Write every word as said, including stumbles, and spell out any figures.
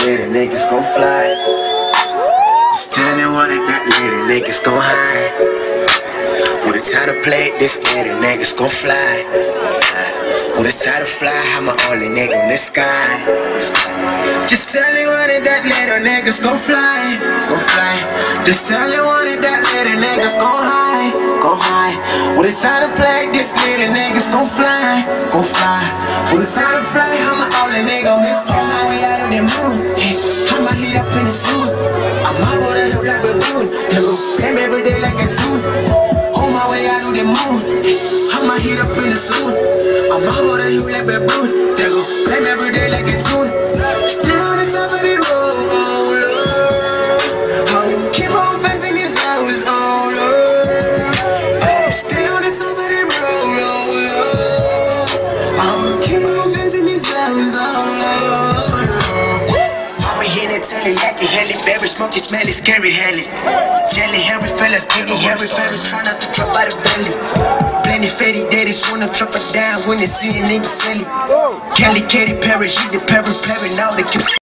later, niggas gon' fly. Just tellin' what it that later, niggas gon' hide. When it's time to play this later, niggas gon' fly. When it's time to fly, I'm the only nigga in the sky. Just tellin' what it that later, niggas gon' fly. Gon' fly. Just tellin' what it that later, niggas gon' hide. Gon' hide. When it's time to play this later, niggas gon' fly. Gon' fly. When it's time to fly, I'm the only nigga in the sky. We out of the moon. I'ma heat up in the suit. I'm out on the hill like a dude. Damn every day like a tune. On my way out of the moon. I'ma heat up in the suit. I'm out on the hill like a dude. Damn every day like a tune. Still on the top of the road. Oh Lord. Oh, keep on facing this house. Oh Lord. Still on the top of the road. Oh Lord. Oh, keep on facing this house. Oh Lord. Telly, like the heli, berry, smoky, smelly, scary heli. Jelly, hairy fellas, getting hairy, very try not to drop out of belly. Plenty fatty daddies wanna drop it down when they see a nigga silly. Kelly, Katy Perry, she the Perry, Perry, now they keep.